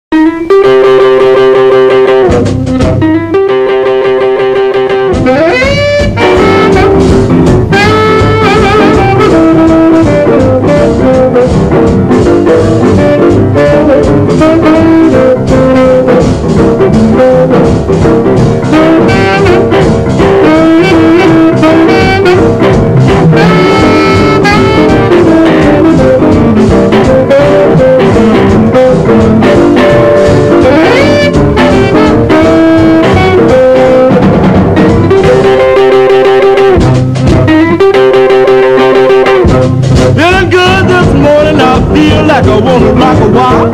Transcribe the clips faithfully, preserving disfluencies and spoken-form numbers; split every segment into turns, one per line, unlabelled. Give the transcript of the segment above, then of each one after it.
Like I wanna rock a while.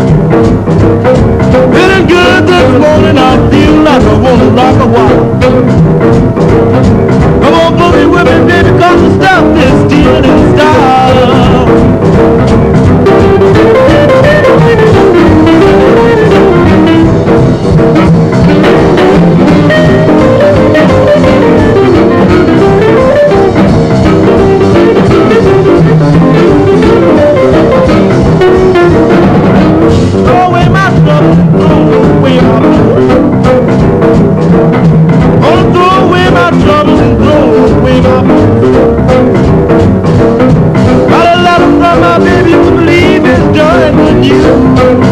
Feeling good this morning, I feel like I wanna rock a while. Come on, boogie with me, baby, cause the stuff is still in style. You